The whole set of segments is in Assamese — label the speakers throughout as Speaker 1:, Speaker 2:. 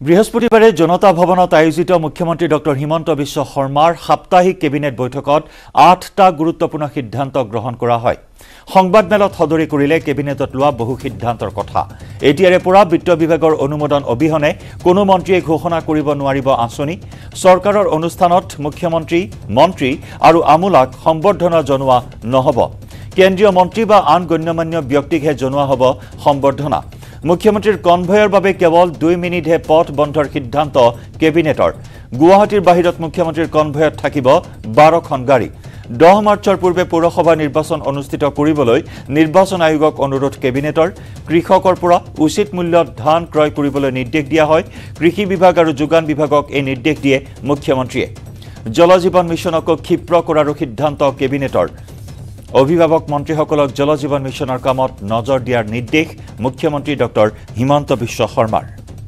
Speaker 1: বৃহস্পতিবাৰে জনতা ভৱনত আয়োজিত মুখ্যমন্ত্ৰী ডক্টৰ হিমন্ত বিশ্ব শৰ্মাৰ সাপ্তাহিক কেবিনেট বৈঠকত 8টা গুৰুত্বপূৰ্ণ সিদ্ধান্ত গ্ৰহণ কৰা হয়। সংবাদমেলত সদৰি কৰিলে কেবিনেটত লোৱা বহু সিদ্ধান্তৰ কথা। এতিয়াৰে পৰা বিত্ত বিভাগৰ অনুমোদন অবিহনে কোনো মন্ত্ৰীয়ে ঘোষণা কৰিব নোৱাৰিব আঁচনি। চৰকাৰৰ অনুষ্ঠানত মুখ্যমন্ত্ৰী, মন্ত্ৰী আৰু আমোলাক সম্বৰ্ধনা জনোৱা নহ'ব। কেন্দ্ৰীয় মন্ত্ৰী বা আন গণ্যমান্য ব্যক্তিকহে জনোৱা হ'ব সম্বৰ্ধনা। মুখ্যমন্ত্ৰীৰ কনভয়ৰ বাবে কেৱল 2 মিনিটহে পথ বন্ধৰ সিদ্ধান্ত কেবিনেটৰ। গুৱাহাটীৰ বাহিৰত মুখ্যমন্ত্ৰীৰ কনভয়ত থাকিব 12খন গাড়ী। 10 মাৰ্চৰ পূৰ্বে পৌৰসভা নিৰ্বাচন অনুষ্ঠিত কৰিবলৈ নিৰ্বাচন আয়োগক অনুৰোধ কেবিনেটৰ। কৃষকৰ পৰা উচিত মূল্যত ধান ক্ৰয় কৰিবলৈ নিৰ্দেশ দিয়া হয়। কৃষি বিভাগ আৰু যোগান বিভাগক এই নিৰ্দেশ দিয়ে মুখ্যমন্ত্ৰীয়ে। জল জীৱন মিছনকো ক্ষিপ্ৰ কৰাৰো সিদ্ধান্ত কেবিনেটৰ। অভিভাৱক মন্ত্ৰীসকলক জল জীৱন মিছনৰ কামত নজৰ দিয়াৰ নিৰ্দেশ মুখ্যমন্ত্ৰী ডক্টৰ হিমন্ত বিশ্ব শৰ্মাৰ।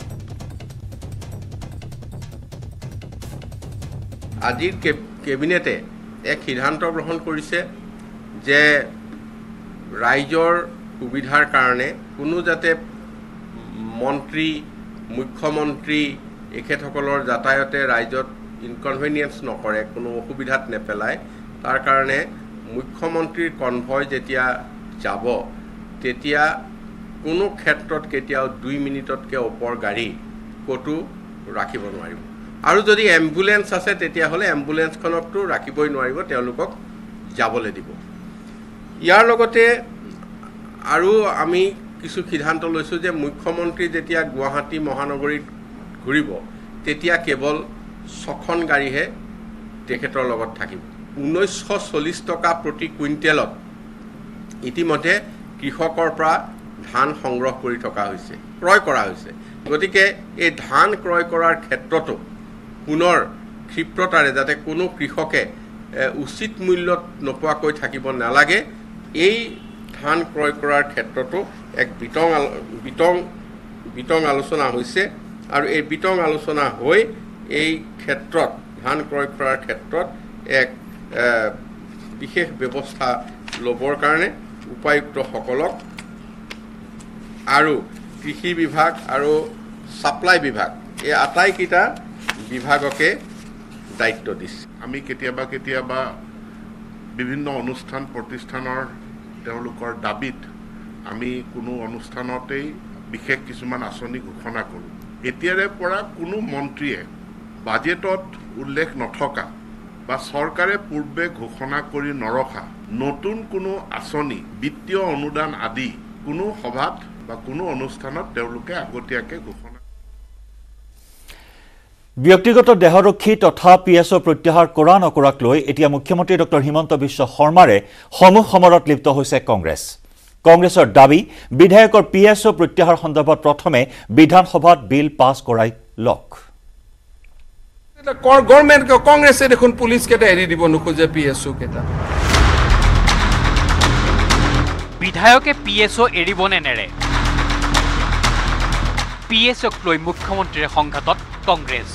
Speaker 2: আজিৰ কেবিনেটে এক সিদ্ধান্ত গ্ৰহণ কৰিছে যে ৰাইজৰ সুবিধাৰ কাৰণে কোনো যাতে মন্ত্ৰী, মুখ্যমন্ত্ৰী এখেতসকলৰ যাতায়াতে ৰাইজত ইনকনভেনিয়েন্স নকৰে, কোনো অসুবিধাত নেপেলায়, তাৰ কাৰণে মুখ্যমন্ত্ৰীৰ কনভয় যেতিয়া যাব তেতিয়া কোনো ক্ষেত্ৰত কেতিয়াও 2 মিনিটতকৈ ওপৰ গাড়ী ক'তো ৰাখিব নোৱাৰিব। আৰু যদি এম্বুলেন্স আছে তেতিয়াহ'লে এম্বুলেন্সখনকতো ৰাখিবই নোৱাৰিব, তেওঁলোকক যাবলৈ দিব। ইয়াৰ লগতে আৰু আমি কিছু সিদ্ধান্ত লৈছোঁ যে মুখ্যমন্ত্ৰী যেতিয়া গুৱাহাটী মহানগৰীত ঘূৰিব তেতিয়া কেৱল 6খন গাড়ীহে তেখেতৰ লগত থাকিব। 1940 টকা প্ৰতি কুইণ্টেলত ইতিমধ্যে কৃষকৰ পৰা ধান সংগ্ৰহ কৰি থকা হৈছে, ক্ৰয় কৰা হৈছে। গতিকে এই ধান ক্ৰয় কৰাৰ ক্ষেত্ৰতো পুনৰ ক্ষিপ্ৰতাৰে যাতে কোনো কৃষকে উচিত মূল্যত নোপোৱাকৈ থাকিব নালাগে, এই ধান ক্ৰয় কৰাৰ ক্ষেত্ৰতো এক বিতং আলোচনা হৈছে। আৰু এই বিতং আলোচনা হৈ এই ক্ষেত্ৰত ধান ক্ৰয় কৰাৰ ক্ষেত্ৰত এক বিশেষ ব্যৱস্থা ল'বৰ কাৰণে উপায়ুক্তসকলক আৰু কৃষি বিভাগ আৰু ছাপ্লাই বিভাগ এই আটাইকেইটা বিভাগকে দায়িত্ব দিছে।
Speaker 3: আমি কেতিয়াবা বিভিন্ন অনুষ্ঠান প্ৰতিষ্ঠানৰ তেওঁলোকৰ দাবীত আমি কোনো অনুষ্ঠানতেই বিশেষ কিছুমান আঁচনি ঘোষণা কৰোঁ। এতিয়াৰে পৰা কোনো মন্ত্ৰীয়ে বাজেটত উল্লেখ নথকা বা চৰকাৰে পূৰ্বে ঘোষণা কৰি নৰখা নতুন কোনো আঁচনি, বিত্তীয় অনুদান আদি কোনো সভাত বা কোনো অনুষ্ঠানত তেওঁলোকে আগতীয়াকৈ ঘোষণা।
Speaker 1: ব্যক্তিগত দেহৰক্ষী তথা PSO প্ৰত্যাহাৰ কৰা নকৰাক লৈ এতিয়া মুখ্যমন্ত্ৰী ডক্টৰ হিমন্ত বিশ্ব শৰ্মাৰে সমূহ সমৰত লিপ্ত হৈছে কংগ্ৰেছ। কংগ্ৰেছৰ দাবী, বিধায়কৰ PSO প্ৰত্যাহাৰ সন্দৰ্ভত প্ৰথমে বিধানসভাত বিল পাছ কৰাই লওক।
Speaker 4: গভৰ্ণমেণ্ট কংগ্ৰেছে দেখোন পুলিচ কেইটা এৰি দিব নোখোজে, PSO কেইটা।
Speaker 5: বিধায়কে PSO এৰিবনে নেৰে? PSOক লৈ মুখ্যমন্ত্ৰীৰ সংঘাতত কংগ্ৰেছ।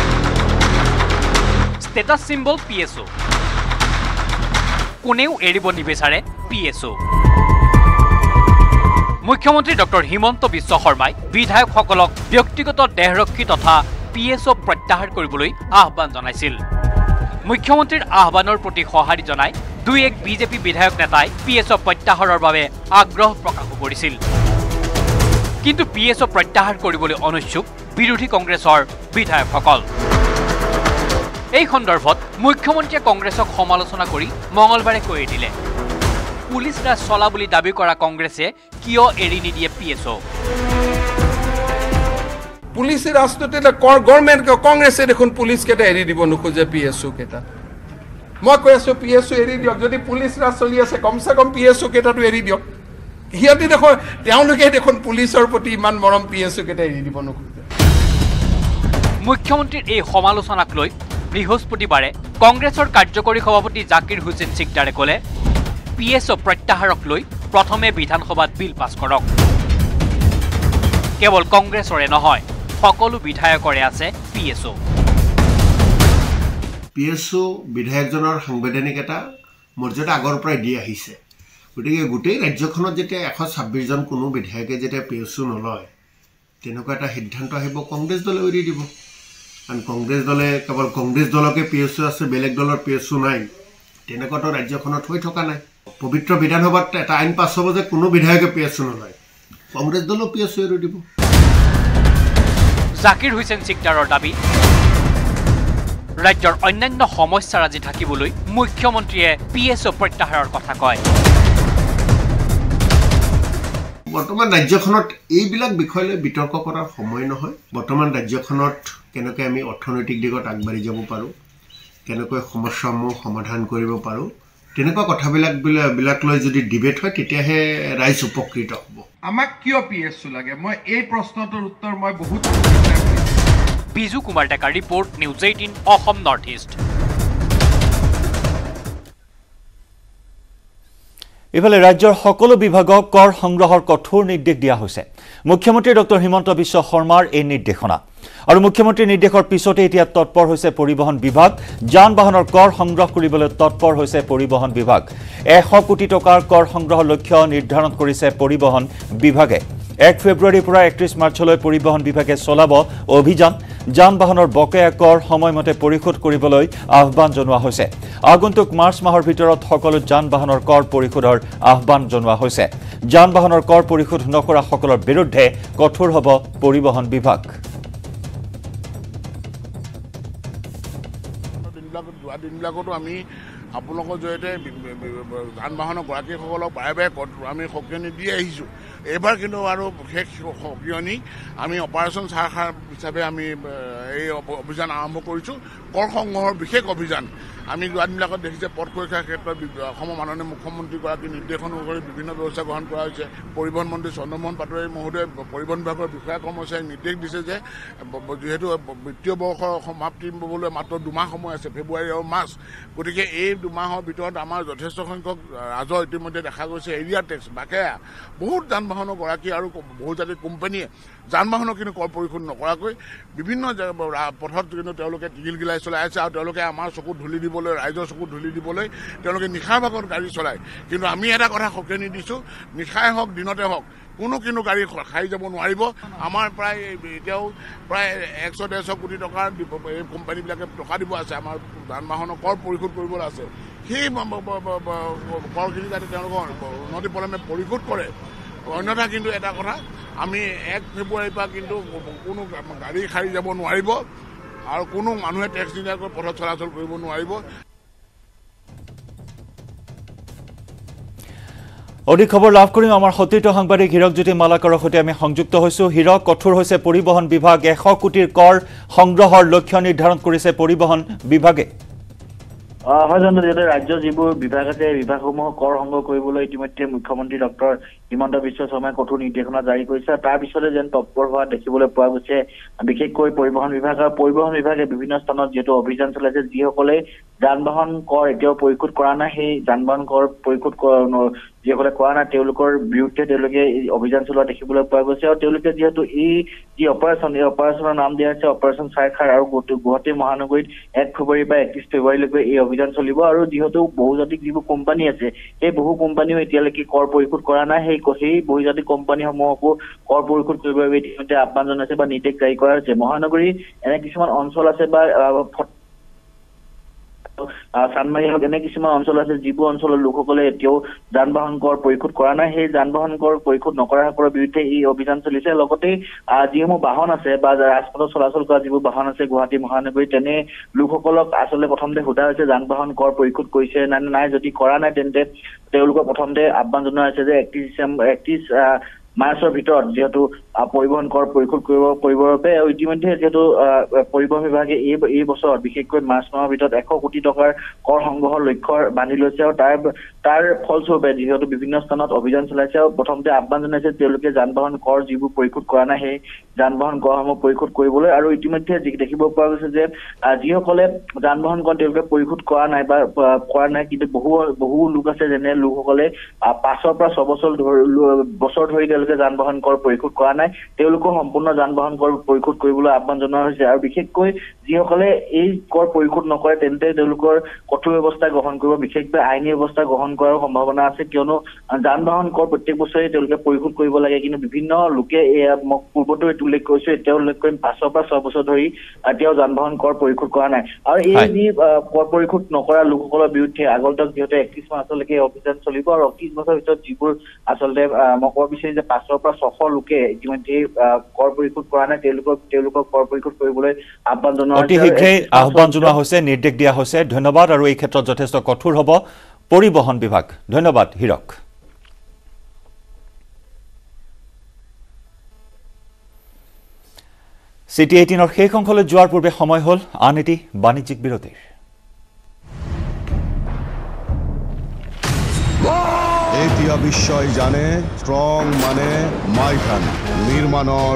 Speaker 5: ষ্টেটাছ চিম্বল PSO, কোনেও এৰিব নিবিচাৰে PSO। মুখ্যমন্ত্ৰী ডক্টৰ হিমন্ত বিশ্ব শৰ্মাই বিধায়কসকলক ব্যক্তিগত দেহৰক্ষী তথা PSO প্ৰত্যাহাৰ কৰিবলৈ আহ্বান জনাইছিল। মুখ্যমন্ত্ৰীৰ আহ্বানৰ প্ৰতি সঁহাৰি জনাই 2-1 বিজেপি বিধায়ক নেতাই PSO প্ৰত্যাহাৰৰ বাবে আগ্ৰহ প্ৰকাশ কৰিছিল। কিন্তু PSO প্ৰত্যাহাৰ কৰিবলৈ অনুচ্ছুক বিৰোধী কংগ্ৰেছৰ বিধায়কসকল। এই সন্দৰ্ভত মুখ্যমন্ত্ৰীয়ে কংগ্ৰেছক সমালোচনা কৰি মঙলবাৰে কৈ দিলে, পুলিচ ৰাজ চলা বুলি দাবী কৰা কংগ্ৰেছে কিয় এৰি নিদিয়ে PSO?
Speaker 4: পুলিচে ৰাজনীতি গভৰ্ণমেণ্ট কংগ্ৰেছে দেখোন পুলিচ কেইটা এৰি দিব নোখোজে, PSO কেইটা। মই কৈ আছোঁ PSO এৰি দিয়ক। যদি পুলিচ ৰাজ চলি আছে কমচে কম PSO কেইটাটো এৰি দিয়ক। সিহঁতে দেখোন তেওঁলোকে দেখোন পুলিচৰ প্ৰতি ইমান মৰম, PSO কেইটা এৰি দিব নোখোজে।
Speaker 5: মুখ্যমন্ত্ৰীৰ এই সমালোচনাক লৈ বৃহস্পতিবাৰে কংগ্ৰেছৰ কাৰ্যকৰী সভাপতি জাকিৰ হুছেইন সিকদাৰে ক'লে, PSO প্ৰত্যাহাৰক লৈ প্ৰথমে বিধানসভাত বিল পাছ কৰক। কেৱল কংগ্ৰেছৰে নহয়, সকলো বিধায়কৰে আছে PSO।
Speaker 6: PSO বিধায়কজনৰ সাংবিধানিক এটা মৰ্যাদা আগৰ পৰাই দি আহিছে। গতিকে গোটেই ৰাজ্যখনত যেতিয়া 126জন কোনো বিধায়কে যেতিয়া PSO নলয়, তেনেকুৱা এটা সিদ্ধান্ত আহিব কংগ্ৰেছ দলে এৰি দিব কাৰণ কংগ্ৰেছ দলে কেৱল কংগ্ৰেছ দলকে PSU আছে বেলেগ দলৰ PSU নাই তেনেকুৱাটো ৰাজ্যখনত হৈ থকা নাই পবিত্ৰ বিধানসভাত এটা আইন পাছ হ'ব যে কোনো বিধায়কে PSU নলয় কংগ্ৰেছ দলৰ PSU এৰি দিব
Speaker 5: জাকিৰ হুছেইন সিকদাৰৰ দাবী ৰাজ্যৰ অন্যান্য সমস্যাৰাজি থাকিবলৈ মুখ্যমন্ত্ৰীয়ে PSU প্ৰত্যাহাৰৰ কথা কয়
Speaker 6: বৰ্তমান ৰাজ্যখনত এইবিলাক বিষয়লৈ বিতৰ্ক কৰাৰ সময় নহয় বৰ্তমান ৰাজ্যখনত কেনেকৈ আমি অৰ্থনৈতিক দিশত আগবাঢ়ি যাব পাৰোঁ কেনেকৈ সমস্যাসমূহ সমাধান কৰিব পাৰোঁ তেনেকুৱা কথাবিলাক লৈ যদি ডিবেট হয় তেতিয়াহে ৰাইজ উপকৃত হ'ব
Speaker 4: আমাক কিয় PSU লাগে মই এই প্ৰশ্নটোৰ উত্তৰ মই বহুত
Speaker 5: বিজু কুমাৰ ডেকাৰ report News 18 Assam north east
Speaker 1: ইফালে ৰাজ্যৰ সকলো বিভাগক কৰ সংগ্ৰহৰ কঠোৰ নিৰ্দেশ দিয়া হৈছে মুখ্যমন্ত্ৰী ডক্টৰ হিমন্ত বিশ্ব শৰ্মাৰ এই নিৰ্দেশনা আৰু মুখ্যমন্ত্ৰীৰ নিৰ্দেশৰ পিছতে এতিয়া তৎপৰ হৈছে পৰিবহন বিভাগ যান বাহনৰ কৰ সংগ্ৰহ কৰিবলৈ তৎপৰ হৈছে পৰিবহন বিভাগ 100 কোটি টকাৰ কৰ সংগ্ৰহৰ লক্ষ্য নিৰ্ধাৰণ কৰিছে পৰিবহন বিভাগে 1 ফেব্ৰুৱাৰীৰ পৰা 31 মাৰ্চলৈ পৰিবহন বিভাগে চলাব অভিযান যান বাহনৰ বকেয়া কৰ সময়মতে পৰিশোধ কৰিবলৈ আহ্বান জনোৱা হৈছে আগন্তুক মাৰ্চ মাহৰ ভিতৰত সকলো যান বাহনৰ কৰ পৰিশোধৰ আহ্বান জনোৱা হৈছে যান বাহনৰ কৰ পৰিশোধ নকৰা সকলৰ বিৰুদ্ধে কঠোৰ হ'ব পৰিবহন বিভাগ
Speaker 3: দিনবিলাকতো আমি আপোনালোকৰ জৰিয়তে যান বাহনৰ গৰাকীসকলক বাৰে বাৰে আমি সকিয়নি দি আহিছোঁ এইবাৰ কিন্তু আৰু বিশেষ সকিয়নি আমি অপাৰেশ্যন চাৰখাৰ হিচাপে আমি এই অভিযান আৰম্ভ কৰিছোঁ কৰ সংগ্ৰহৰ বিশেষ অভিযান আমি যোৱাদিনবিলাকত দেখিছে পথ সুৰক্ষাৰ ক্ষেত্ৰত অসমৰ মাননীয় মুখ্যমন্ত্ৰীগৰাকীৰ নিৰ্দেশ অনুসৰি বিভিন্ন ব্যৱস্থা গ্ৰহণ কৰা হৈছে পৰিবহণ মন্ত্ৰী চন্দ্ৰমোহন পাটোৱাৰী মহোদয়ে পৰিবহণ বিভাগৰ বিষয়া কৰ্মচাৰীক নিৰ্দেশ দিছে যে যিহেতু বিত্তীয় বৰ্ষৰ সমাপ্তি হ'বলৈ মাত্ৰ 2 মাহ সময় আছে ফেব্ৰুৱাৰী আৰু মাৰ্চ গতিকে এই 2 মাহৰ ভিতৰত আমাৰ যথেষ্ট সংখ্যক ৰাজহ ইতিমধ্যে দেখা গৈছে এৰিয়া টেক্স বাকেয়া বহুত যান বাহনৰ গৰাকী আৰু বহুজাতিক কোম্পানীয়ে যান বাহনৰ কিন্তু কৰ পৰিশোধ নকৰাকৈ বিভিন্ন পথত কিন্তু তেওঁলোকে গিলগিলাই চলাই আছে আৰু তেওঁলোকে আমাৰ চকুত ধূলি দিবলৈ ৰাইজৰ চকুত ধূলি দিবলৈ তেওঁলোকে নিশাৰ ভাগত গাড়ী চলায় কিন্তু আমি এটা কথা সকিয়নি দিছোঁ নিশাই হওক দিনতে হওক কোনো কিন্তু গাড়ী খাই যাব নোৱাৰিব আমাৰ প্ৰায় এতিয়াও প্ৰায় 100-150 কোটি টকাৰ এই কোম্পানীবিলাকে টকা দিব আছে আমাৰ যান বাহনৰ কৰ পৰিশোধ কৰিবলৈ আছে সেই কৰখিনি যাতে তেওঁলোকৰ উন্নতি পলমে পৰিশোধ কৰে অন্যথা কিন্তু এটা কথা আমি 1 ফেব্ৰুৱাৰীৰ পৰা কিন্তু কোনো গাড়ী খাই যাব নোৱাৰিব আৰু কোনো মানুহে টেক্স নিদিয়াকৈ পথত চলাচল কৰিব নোৱাৰিব
Speaker 1: অধিক খবৰ লাভ কৰিম আমাৰ সতীৰ্থ সাংবাদিক হীৰকজ্যোতি মালাকাৰৰ সৈতে আমি সংযুক্ত হৈছো হীৰক কঠোৰ হৈছে পৰিবহন বিভাগ 100 কোটিৰ কৰ সংগ্ৰহৰ লক্ষ্য নিৰ্ধাৰণ কৰিছে পৰিবহন বিভাগে
Speaker 7: হয় যেনে ৰাজ্যৰ যিবোৰ বিভাগ আছে বিভাগসমূহ কৰ সংগ্ৰহ কৰিবলৈ ইতিমধ্যে মুখ্যমন্ত্ৰী ডক্টৰ হিমন্ত বিশ্ব শৰ্মাই কঠোৰ নিৰ্দেশনা জাৰি কৰিছে তাৰ পিছতে যেন তৎপৰ হোৱা দেখিবলৈ পোৱা গৈছে বিশেষকৈ পৰিবহন বিভাগে বিভিন্ন স্থানত যেটো অভিযান চলাইছে যিসকলে যান বাহন কৰ এতিয়াও পৰিশোধ কৰা নাই সেই যান বাহন কৰ পৰিশোধ যিসকলে কৰা নাই তেওঁলোকৰ বিৰুদ্ধে তেওঁলোকে অভিযান চলোৱা দেখিবলৈ পোৱা গৈছে আৰু তেওঁলোকে যিহেতু এই যি অপাৰেশ্যনৰ নাম দিয়া হৈছে অপাৰেশ্যন চাৰখাৰ আৰু গুৱাহাটী মহানগৰীত 1 ফেব্ৰুৱাৰীৰ পৰা 31 ফেব্ৰুৱাৰীলৈকে এই অভিযান চলিব আৰু যিহেতু বহুজাতিক যিবোৰ কোম্পানী আছে সেই বহু কোম্পানীও এতিয়ালৈকে কৰ পৰিশোধ কৰা নাই সেই বহুজাতিক কোম্পানীসমূহকো কৰ পৰিশোধ কৰিবৰ বাবে ইতিমধ্যে আহ্বান জনাইছে বা নিৰ্দেশ জাৰি কৰা হৈছে মহানগৰী এনে কিছুমান অঞ্চল আছে বা সানমাৰী হওক এনে কিছুমান অঞ্চল আছে যিবোৰ অঞ্চলৰ লোকসকলে এতিয়াও যান বাহন কৰ পৰিশোধ কৰা নাই সেই যান বাহন কৰ পৰিশোধ নকৰাসকলৰ বিৰুদ্ধে এই অভিযান চলিছে লগতে যিসমূহ বাহন আছে বা ৰাজপথত চলাচল কৰা যিবোৰ বাহন আছে গুৱাহাটী মহানগৰীত তেনে লোকসকলক আচলতে প্ৰথমতে সোধা হৈছে যান বাহন কৰ পৰিশোধ কৰিছে নাই যদি কৰা নাই তেন্তে তেওঁলোকক প্ৰথমতে আহ্বান জনোৱা হৈছে যে 31 মাৰ্চৰ ভিতৰত যেহেতু পৰিবহন কৰ পৰিশোধ কৰিবৰ বাবে ইতিমধ্যে যেহেতু পৰিবহন বিভাগে এই বছৰ বিশেষকৈ মাৰ্চ মাহৰ ভিতৰত 100 কোটি টকাৰ কৰ সংগ্ৰহৰ লক্ষ্য বান্ধি লৈছে আৰু তাৰ ফলস্বৰূপে যিহেতু বিভিন্ন স্থানত অভিযান চলাইছে আৰু প্ৰথমতে আহ্বান জনাইছে তেওঁলোকে যান বাহন কৰ যিবোৰ পৰিশোধ কৰা নাই সেই যান বাহন কৰসমূহ পৰিশোধ কৰিবলৈ আৰু ইতিমধ্যে দেখিব পোৱা গৈছে যে যিসকলে যান বাহন কৰ তেওঁলোকে পৰিশোধ কৰা নাই কিন্তু বহু লোক আছে যেনে লোকসকলে 5 পৰা 6 বছৰ ধৰি এতিয়ালৈকে যান বাহন কৰ পৰিশোধ কৰা নাই তেওঁলোকক সম্পূৰ্ণ যান বাহন কৰ পৰিশোধ কৰিবলৈ আহ্বান জনোৱা হৈছে আৰু বিশেষকৈ যিসকলে এই কৰ পৰিশোধ নকৰে তেন্তে তেওঁলোকৰ কঠোৰ ব্যৱস্থা গ্ৰহণ কৰিব বিশেষকৈ আইনী ব্যৱস্থা গ্ৰহণ কৰাৰ সম্ভাৱনা আছে কিয়নো যান বাহন কৰ প্ৰত্যেক বছৰে তেওঁলোকে পৰিশোধ কৰিব লাগে কিন্তু বিভিন্ন লোকে মই পূৰ্বতে উল্লেখ কৰিছো এতিয়াও উল্লেখ কৰিম 5 পৰা 6 বছৰ ধৰি এতিয়াও যান বাহন কৰ পৰিশোধ কৰা নাই আৰু এই যি কৰ পৰিশোধ নকৰা লোকসকলৰ বিৰুদ্ধে আগন্তুক যিহেতু 31 মাৰ্চলৈকে অভিযান চলিব আৰু 31 মাৰ্চৰ ভিতৰত যিবোৰ আচলতে মই ক'ব বিচাৰিম যে 500 পৰা 600 লোকে ইতিমধ্যে কৰ পৰিশোধ কৰা নাই তেওঁলোকক কৰ পৰিশোধ কৰিবলৈ আহ্বান জনোৱা হৈছে
Speaker 1: অতি শীঘ্ৰে আহ্বান জনোৱা হৈছে নিৰ্দেশ দিয়া হৈছে ধন্যবাদ আৰু এই ক্ষেত্ৰত যথেষ্ট কঠোৰ হ'ব পৰিবহন বিভাগ ধন্যবাদ হিৰক CITY18 শেষ অংশলৈ যোৱাৰ পূৰ্বে সময় হ'ল আন এটি বাণিজ্যিক বিৰতিৰ
Speaker 8: এতিয়া বিশ্বই জানে ষ্ট্ৰং মানে মাইথান নিৰ্মাণৰ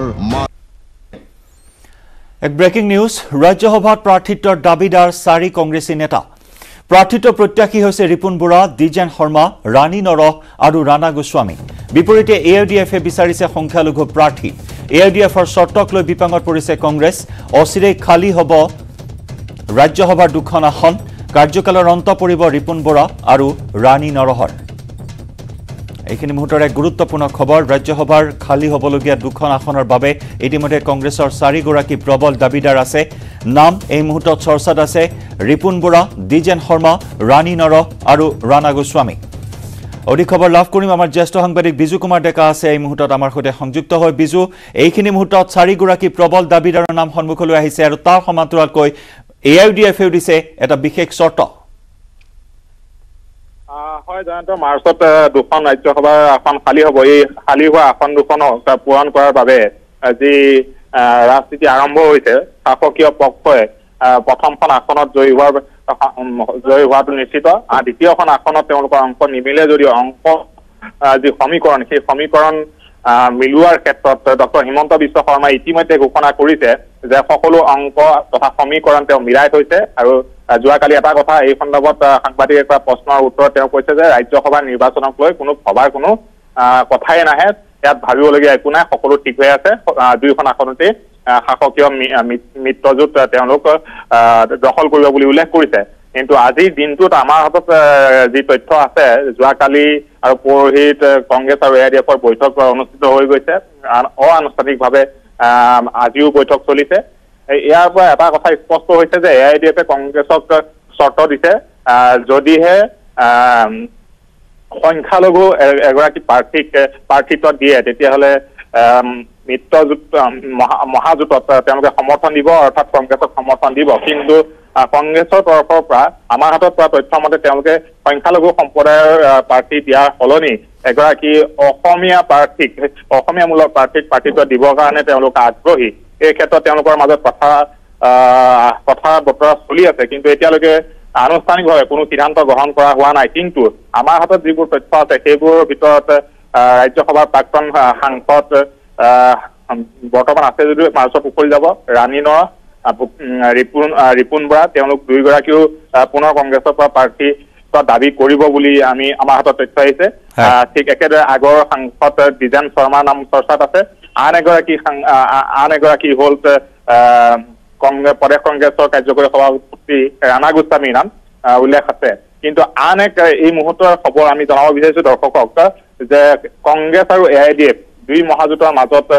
Speaker 1: এক ব্ৰেকিং নিউজ ৰাজ্যসভাত প্ৰাৰ্থিত্বৰ দাবীদাৰ 4 কংগ্ৰেছী নেতা প্ৰাৰ্থিত্ব প্ৰত্যাশী হৈছে ৰিপুন বৰা দ্বিজেন শৰ্মা ৰাণী নৰহ আৰু ৰাণা গোস্বামী বিপৰীতে AIDFে বিচাৰিছে সংখ্যালঘু প্ৰাৰ্থী AIDFৰ চৰ্তক লৈ বিপাঙত পৰিছে কংগ্ৰেছ অচিৰেই খালী হ'ব ৰাজ্যসভাৰ দুখন আসন কাৰ্যকালৰ অন্ত পৰিব ৰিপুন বৰা আৰু ৰাণী নৰহৰ এইখিনি মুহূৰ্তৰ এক গুৰুত্বপূৰ্ণ খবৰ ৰাজ্যসভাৰ খালী হ'বলগীয়া দুখন আসনৰ বাবে ইতিমধ্যে কংগ্ৰেছৰ 4 গৰাকী প্ৰবল দাবীদাৰ আছে নাম এই মুহূৰ্তত চৰ্চাত আছে ৰিপুন বৰা দ্বিজেন শৰ্মা ৰাণী নৰহ আৰু ৰাণা গোস্বামী অধিক খবৰ লাভ কৰিম আমাৰ জ্যেষ্ঠ সাংবাদিক বিজু কুমাৰ ডেকা আছে এই মুহূৰ্তত আমাৰ সৈতে সংযুক্ত হৈ বিজু এইখিনি মুহূৰ্তত 4 গৰাকী প্ৰবল দাবীদাৰৰ নাম সন্মুখলৈ আহিছে আৰু তাৰ সমান্তৰালকৈ AIDFে দিছে এটা বিশেষ চৰ্ত
Speaker 9: হয় জয়ন্ত মাৰ্চত দুখন ৰাজ্যসভাৰ আসন খালী হ'ব এই খালী হোৱা আসন দুখনক পূৰণ কৰাৰ বাবে যি ৰাজনীতি আৰম্ভ হৈছে শাসকীয় পক্ষই প্ৰথমখন আসনত জয়ী হোৱাটো নিশ্চিত আৰু দ্বিতীয়খন আসনত তেওঁলোকৰ অংক নিমিলে যদিও অংক যি সমীকৰণ সেই সমীকৰণ মিলোৱাৰ ক্ষেত্ৰত ডক্টৰ হিমন্ত বিশ্ব শৰ্মাই ইতিমধ্যে ঘোষণা কৰিছে যে সকলো অংক তথা সমীকৰণ তেওঁ মিলাই থৈছে আৰু যোৱাকালি এটা কথা এই সন্দৰ্ভত সাংবাদিক এটা প্ৰশ্নৰ উত্তৰত তেওঁ কৈছে যে ৰাজ্যসভাৰ নিৰ্বাচনক লৈ কোনো ভবাৰ কোনো কথাই নাহে ইয়াত ভাবিবলগীয়া একো নাই সকলো ঠিক হৈ আছে দুইখন আসনতে শাসকীয় মিত্ৰজোঁট তেওঁলোক দখল কৰিব বুলি উল্লেখ কৰিছে কিন্তু আজিৰ দিনটোত আমাৰ হাতত যি তথ্য আছে যোৱাকালি আৰু পৰহিত কংগ্ৰেছ আৰু AIDFৰ বৈঠক অনুষ্ঠিত হৈ গৈছে অনানুষ্ঠানিকভাৱে আজিও বৈঠক চলিছে ইয়াৰ পৰা এটা কথা স্পষ্ট হৈছে যে AIDFে কংগ্ৰেছক চৰ্ত দিছে যদিহে সংখ্যালঘু এগৰাকী প্ৰাৰ্থিত্ব দিয়ে তেতিয়াহ'লে মিত্ৰজোঁট মহাজোঁটত তেওঁলোকে সমৰ্থন দিব অৰ্থাৎ কংগ্ৰেছক সমৰ্থন দিব কিন্তু কংগ্ৰেছৰ তৰফৰ পৰা আমাৰ হাতত পোৱা তথ্য মতে তেওঁলোকে সংখ্যালঘু সম্প্ৰদায়ৰ প্ৰাৰ্থী দিয়াৰ সলনি এগৰাকী অসমীয়ামূলক প্ৰাৰ্থীক প্ৰাৰ্থিত্ব দিবৰ কাৰণে তেওঁলোক আগ্ৰহী এই ক্ষেত্ৰত তেওঁলোকৰ মাজত কথা বতৰা চলি আছে কিন্তু এতিয়ালৈকে আনুষ্ঠানিকভাৱে কোনো সিদ্ধান্ত গ্ৰহণ কৰা হোৱা নাই কিন্তু আমাৰ হাতত যিবোৰ তথ্য আছে সেইবোৰৰ ভিতৰত ৰাজ্যসভাৰ প্ৰাক্তন সাংসদ বৰ্তমান আছে যদিও মাৰ্চত উকলি যাব ৰাণী নৰহ ৰিপুন বৰা তেওঁলোক দুয়োগৰাকীও পুনৰ কংগ্ৰেছৰ পৰা প্ৰাৰ্থী দাবী কৰিব বুলি আমাৰ হাতত তথ্য আহিছে ঠিক একেদৰে আগৰ সাংসদ দ্বিজেন শৰ্মাৰ নাম চৰ্চাত আছে আন এগৰাকী হ'ল প্ৰদেশ কংগ্ৰেছৰ কাৰ্যকৰী সভাপতি ৰাণা গোস্বামীৰ নাম উল্লেখ আছে কিন্তু আন এক এই মুহূৰ্তৰ খবৰ আমি জনাব বিচাৰিছো দৰ্শকক যে কংগ্ৰেছ আৰু AIDF দুই মহাজোঁটৰ মাজত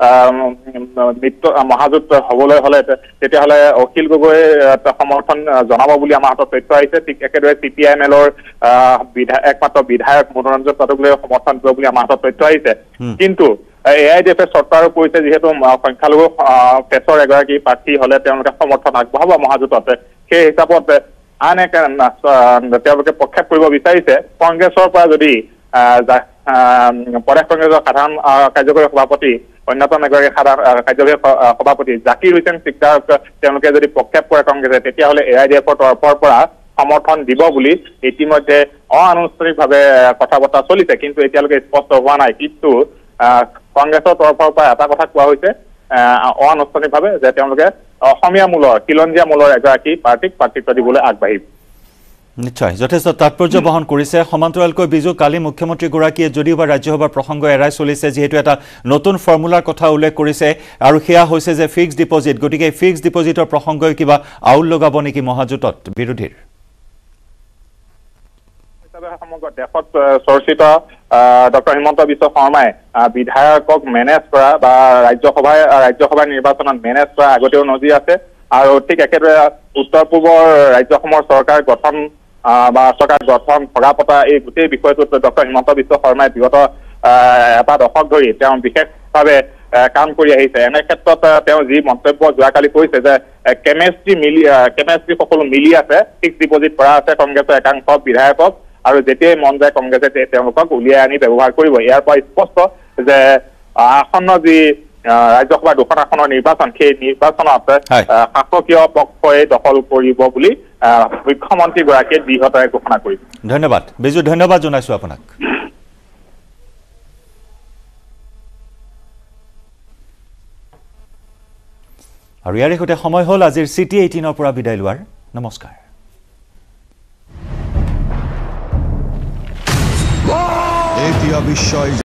Speaker 9: মহাজোঁট হ'বলৈ হ'লে তেতিয়াহ'লে অখিল গগৈ সমৰ্থন জনাব বুলি আমাৰ হাতত তথ্য আহিছে ঠিক একেদৰে CPIMLৰ একমাত্ৰ বিধায়ক মনোৰঞ্জন পাঠকলৈ সমৰ্থন দিব বুলি আমাৰ হাতত তথ্য আহিছে কিন্তু AIDFে চৰ্ত আৰোপ কৰিছে যিহেতু সংখ্যালঘু পেছৰ এগৰাকী প্ৰাৰ্থী হ'লে তেওঁলোকে সমৰ্থন আগবঢ়াব মহাজোঁটত সেই হিচাপত আন এক তেওঁলোকে প্ৰক্ষেপ কৰিব বিচাৰিছে কংগ্ৰেছৰ পৰা যদি প্ৰদেশ কংগ্ৰেছৰ সাধাৰণ কাৰ্যকৰী সভাপতি অন্যতম এগৰাকী কাৰ্যকৰী সভাপতি জাকিৰ হুছেইন চিকদাৰক তেওঁলোকে যদি প্ৰক্ষেপ কৰে কংগ্ৰেছে তেতিয়াহ'লে AIDFৰ তৰফৰ পৰা সমৰ্থন দিব বুলি ইতিমধ্যে অনানুষ্ঠানিকভাৱে কথা বতৰা চলিছে কিন্তু এতিয়ালৈকে স্পষ্ট হোৱা নাই কিন্তু কংগ্ৰেছৰ তৰফৰ পৰা এটা কথা কোৱা হৈছে অনানুষ্ঠানিকভাৱে যে তেওঁলোকে অসমীয়া মূলৰ খিলঞ্জীয়া মূলৰ এগৰাকী প্ৰাৰ্থীক প্ৰাৰ্থিত্ব দিবলৈ আগবাঢ়িব
Speaker 1: নিশ্চয় যথেষ্ট তাৎপৰ্য বহন কৰিছে সমান্তৰালকৈ বিজু কালি মুখ্যমন্ত্ৰীগৰাকীয়ে যদিও বা ৰাজ্যসভাৰ প্ৰসংগ এৰাই চলিছে যেহেতু এটা নতুন ফৰ্মুলাৰ কথা উল্লেখ কৰিছে আৰু সেয়া হৈছে যে ফিক্সড ডিপজিট গতিকে ফিক্সড ডিপজিটৰ প্ৰসংগই কিবা আউল লগাব নেকি মহাজোঁটত বিৰোধীৰ
Speaker 9: সমগ্ৰ দেশত চৰ্চিত ডক্টৰ হিমন্ত বিশ্ব শৰ্মাই বিধায়কক মেনেজ কৰা বা ৰাজ্যসভাৰ নিৰ্বাচনত মেনেজ কৰা আগতেও নজিৰ আছে আৰু ঠিক একেদৰে উত্তৰ পূবৰ ৰাজ্যসমূহৰ চৰকাৰ গঠন ভগা পতা এই গোটেই বিষয়টোত ডক্টৰ হিমন্ত বিশ্ব শৰ্মাই বিগত এটা দশক ধৰি তেওঁ বিশেষভাৱে কাম কৰি আহিছে এনে ক্ষেত্ৰত তেওঁ যি মন্তব্য যোৱাকালি কৈছে যে কেমেষ্ট্ৰি সকলো মিলি আছে ফিক্সড ডিপজিট কৰা আছে কংগ্ৰেছৰ একাংশ বিধায়কক আৰু যেতিয়াই মন যায় কংগ্ৰেছে তেওঁলোকক উলিয়াই আনি ব্যৱহাৰ কৰিব ইয়াৰ পৰা স্পষ্ট যে আসন্ন যি ৰাজ্যসভা দুখন আসনৰ নিৰ্বাচন সেই নিৰ্বাচনত শাসকীয় পক্ষই দখল কৰিব বুলি মুখ্যমন্ত্ৰীগৰাকীয়ে দৃঢ়তাৰে ঘোষণা কৰিছে
Speaker 1: ধন্যবাদ বিজু ধন্যবাদ জনাইছো আপোনাক আৰু ইয়াৰ সৈতে সময় হ'ল আজিৰ CITY18 পৰা বিদায় লোৱাৰ নমস্কাৰ
Speaker 8: এতিয়া বিশ্বই